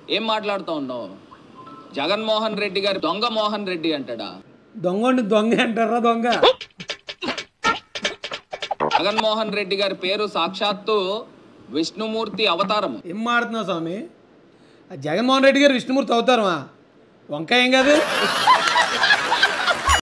ఏం మాట్లాడుతూ ఉన్నావు? జగన్మోహన్ రెడ్డి గారు దొంగ మోహన్ రెడ్డి అంటాడా? దొంగ దొంగ అంటారా? దొంగ జగన్మోహన్ రెడ్డి గారి పేరు సాక్షాత్తు విష్ణుమూర్తి అవతారం. ఏం మాడుతున్నావు స్వామి? జగన్మోహన్ రెడ్డి గారు విష్ణుమూర్తి అవతారమా? వంకాయ ఏం కాదు.